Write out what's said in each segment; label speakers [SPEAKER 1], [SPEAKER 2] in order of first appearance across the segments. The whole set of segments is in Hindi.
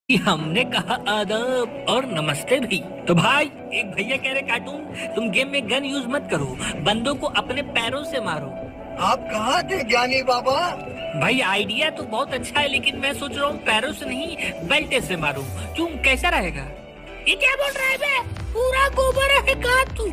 [SPEAKER 1] हमने कहा आदाब और नमस्ते भी। तो भाई एक भैया कह रहे कार्टून तुम गेम में गन यूज मत करो, बंदों को अपने पैरों से मारो।
[SPEAKER 2] आप कहाँ थे ज्ञानी बाबा?
[SPEAKER 1] भाई आइडिया तो बहुत अच्छा है, लेकिन मैं सोच रहा हूँ पैरों से नहीं बेल्टे से मारूं। क्यों, कैसा रहेगा? ये क्या बोल रहा है बे? पूरा गोबर है कहा तू?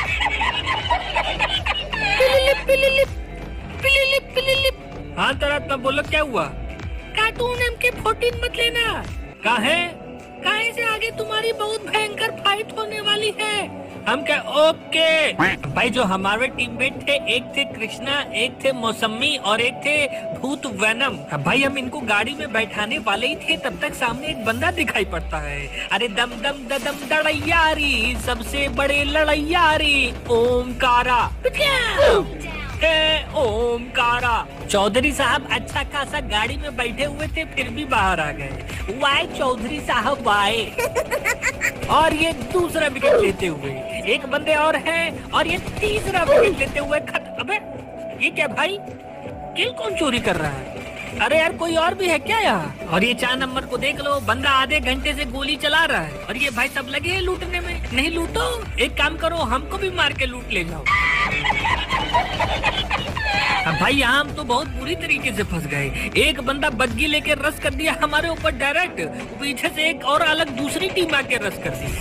[SPEAKER 1] पिलिलिप पिलिलिप पिलिलिप पिलिलिप। हाँ तरह बोलो क्या हुआ? कार्टून MK14 मत लेना। काहे से आगे तुम्हारी बहुत भयंकर फाइट होने वाली है। हम क्या? ओके भाई, जो हमारे टीममेट थे, एक थे कृष्णा, एक थे मौसमी और एक थे भूत वैनम। भाई हम इनको गाड़ी में बैठाने वाले ही थे, तब तक सामने एक बंदा दिखाई पड़ता है। अरे दम दम ददम दड़ैयारी, सबसे बड़े लड़ैयारी ओमकारा। ओमकारा चौधरी साहब अच्छा खासा गाड़ी में बैठे हुए थे, फिर भी बाहर आ गए। वाई चौधरी साहब वाई। और ये दूसरा विकेट लेते हुए एक बंदे और हैं, और ये तीसरा विकेट लेते हुए अबे ये क्या भाई, किल कौन चोरी कर रहा है? अरे यार कोई और भी है क्या यहाँ? और ये 4 नंबर को देख लो, बंदा आधे घंटे से गोली चला रहा है, और ये भाई सब लगे हैं लूटने में। नहीं लूटो, एक काम करो, हमको भी मार के लूट ले जाओ। अब भाई यहाँ हम तो बहुत बुरी तरीके से फंस गए। एक बंदा बग्गी लेके रस कर दिया हमारे ऊपर डायरेक्ट, पीछे से एक और अलग दूसरी टीम आके रस कर दी।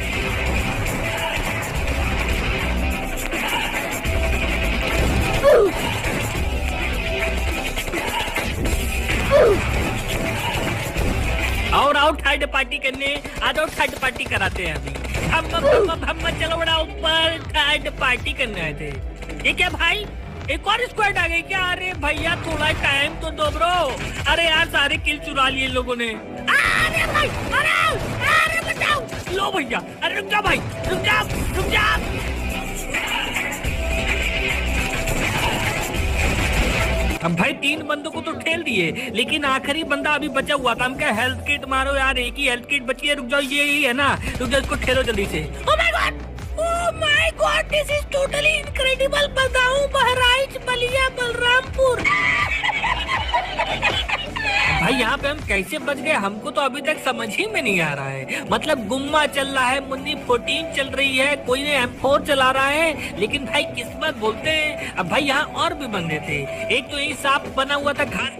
[SPEAKER 1] और आओ थर्ड पार्टी करने आ जाओ, थर्ड पार्टी कराते हैं अभी। हम चलो बड़ा ऊपर थर्ड पार्टी करने आए थे। ये क्या भाई, एक और स्क्वाड आ गई क्या? अरे भैया थोड़ा टाइम तो दो ब्रो। अरे यार सारे किल चुरा लिए लोगों ने। अरे भाई, अरे बचाओ, लो भैया। अरे रुक जा भाई, रुक जा रुक जा। अब भाई 3 बंदों को तो ठेल दिए, लेकिन आखिरी बंदा अभी बचा हुआ था। हम क्या हेल्थ किट मारो यार, एक ही हेल्थ किट बची है। रुक जाओ, ये ही है ना, रुक जाओ, इसको ठेलो जल्दी से। Oh my God, this is totally incredible. Badaun Bahraich Ballia Balrampur. भाई यहाँ पे हम कैसे बच गए, हमको तो अभी तक समझ ही में नहीं आ रहा है। मतलब गुम्मा चल रहा है, मुन्नी 14 चल रही है, कोई ने M4 चला रहा है, लेकिन भाई किस्मत बोलते हैं। अब भाई यहाँ और भी बंदे थे, एक तो यही सांप बना हुआ था घर,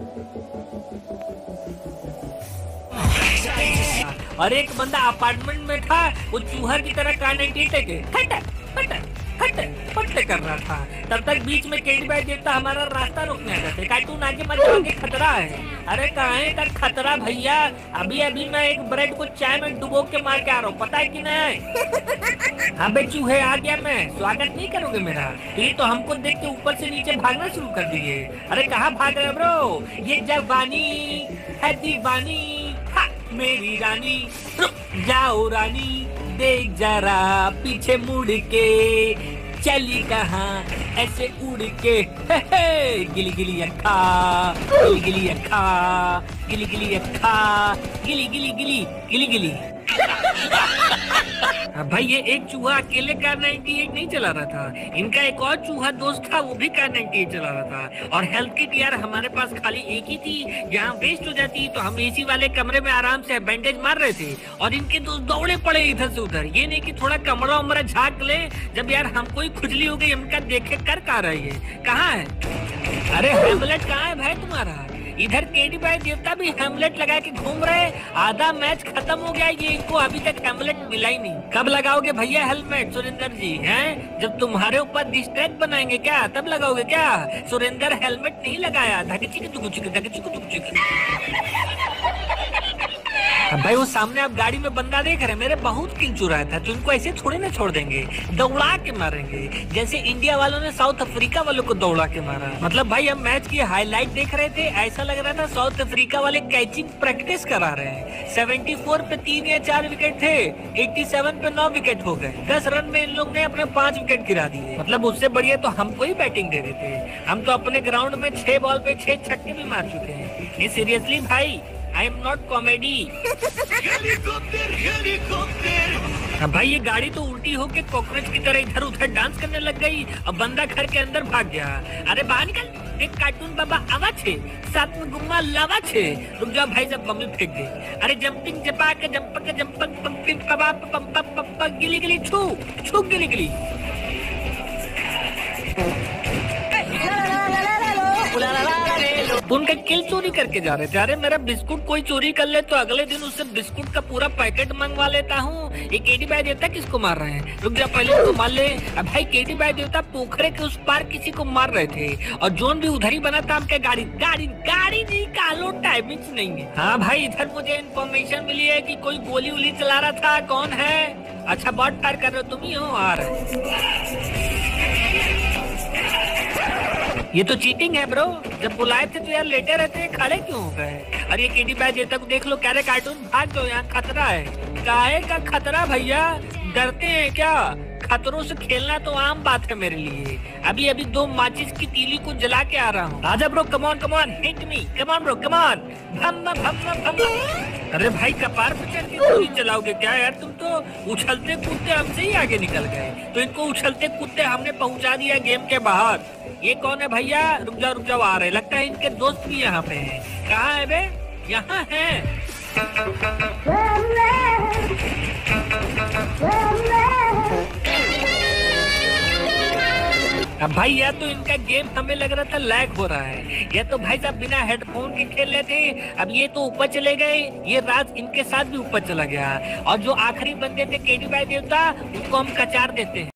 [SPEAKER 1] और एक बंदा अपार्टमेंट में था, वो चूहर की तरह फट कर रहा था। तब तक बीच में टेडी बेयर देखता हमारा रास्ता रोकने आता था। कार्टून आगे मत जाओ, आगे खतरा है। अरे कहाँ तक खतरा भैया, अभी मैं एक ब्रेड को चाय में डुबो के मार के आ रहा हूँ, पता है कि नहीं? हाँ बे चूहे आ गया मैं, स्वागत नहीं करोगे मेरा? ये तो हमको देख के ऊपर से नीचे भागना शुरू कर दिए। अरे कहाँ भाग रहे ब्रो, ये जवानी है दीवानी, मेरी रानी। रुक जाओ रानी, देख जरा पीछे मुड़ के, चली कहाँ ऐसे उड़ के। गिली गिली अक्खा, गिली गिली अक्खा, गिली गिली अक्खा, गिली गिली गिली गिली गिली। भाई ये एक चूहा अकेले कार 98 नहीं चला रहा था, इनका एक और चूहा दोस्त था, वो भी कार 98 चला रहा था। और हेल्थ किट यार हमारे पास खाली एक ही थी, जहाँ वेस्ट हो जाती तो हम एसी वाले कमरे में आराम से बैंडेज मार रहे थे, और इनके दोस्त दौड़े पड़े इधर से उधर। ये नहीं कि थोड़ा कमरा उमरा झाँक ले, जब यार हमको ही खुजली हो गई, हमका देखे कर कहाँ रही है, कहाँ है? अरे हेमलेट कहाँ है भाई तुम्हारा? इधर केडी भाई देवता भी हेमलेट लगा के घूम रहे, आधा मैच खत्म हो गया, ये इनको अभी तक हेमलेट मिला ही नहीं। कब लगाओगे भैया हेलमेट सुरेंद्र जी? हैं जब तुम्हारे ऊपर डिस्ट्रैक्ट बनाएंगे क्या, तब लगाओगे क्या? सुरेंद्र हेलमेट नहीं लगाया। भाई वो सामने आप गाड़ी में बंदा देख रहे हैं, मेरे बहुत किल चुराया था, तो इनको ऐसे थोड़े ना छोड़ देंगे, दौड़ा के मारेंगे, जैसे इंडिया वालों ने साउथ अफ्रीका वालों को दौड़ा के मारा। मतलब भाई हम मैच की हाईलाइट देख रहे थे, ऐसा लग रहा था साउथ अफ्रीका वाले कैचिंग प्रैक्टिस करा रहे हैं। 74 पे 3 या 4 विकेट थे, 87 पे 9 विकेट हो गए। 10 रन में इन लोग ने अपने 5 विकेट गिरा दिए। मतलब उससे बढ़िया तो हमको ही बैटिंग दे रहे थे। हम तो अपने ग्राउंड में 6 बॉल पे 6 छक्के भी मार चुके हैं। ये सीरियसली भाई आई एम नॉट कॉमेडी। अब भाई ये गाड़ी तो उल्टी होके कॉकरोच की तरह इधर उधर डांस करने लग गई और बंदा घर के अंदर भाग गया। अरे बाहर निकल, एक कार्टून बाबा आवा छे, साथ में गुम्मा लावा छे। रुक जाओ भाई, जब मम्मी फेंक दे। अरे जंपिंग जपाक जंपक जंपक पंपिंग पबा पंपा पंपा गिली गिली छू छू गिली गिली। उनका किल चोरी करके जा रहे थे। अरे मेरा बिस्कुट कोई चोरी कर ले तो अगले दिन उससे बिस्कुट का पूरा पैकेट मंगवा लेता हूँ। ये केडी बाई देवता किसको मार रहे हैं? रुक जा, पहले तो मार ले। अब भाई केडी बाई देवता पोखरे के उस पार किसी को मार रहे थे और जोन भी उधर ही बना था। आपके गाड़ी गाड़ी गाड़ी जी कालो टाइमिंग नहीं है। हाँ भाई, इधर मुझे इन्फॉर्मेशन मिली है कि कोई गोली उली चला रहा था। कौन है? अच्छा, बॉट फायर कर रहे हो तुम ही हो? आ रहे ये तो चीटिंग है ब्रो। जब बुलाए थे तो यार लेटे रहते हैं, खड़े क्यों हो गए? और ये केडी बाई देवता को देख लो, कह रहे कार्टून भाग दो, यहाँ खतरा है। काहे का खतरा भैया? डरते हैं क्या? खतरों से खेलना तो आम बात है मेरे लिए। अभी अभी 2 माचिस की तीली को जला के आ रहा हूँ। आजा bro, come on hit me, come on bro, come on. भम्मा भम्मा भम्मा। अरे भाई, कपार पे चढ़ के गोली चलाओगे क्या यार? तुम तो उछलते कूदते हमसे ही आगे निकल गए। तो इनको उछलते कूदते हमने पहुंचा दिया गेम के बाहर। ये कौन है भैया? रुक जाओ आ रहे। लगता है इनके दोस्त भी यहाँ पे हैं। कहाँ है बे? यहाँ है। अब भाई या तो इनका गेम हमें लग रहा था लैग हो रहा है, या तो भाई साहब बिना हेडफोन के खेल रहे थे। अब ये तो ऊपर चले गए, ये राज इनके साथ भी ऊपर चला गया। और जो आखिरी बंदे थे केडी बाई देवता, उनको हम कचार देते हैं।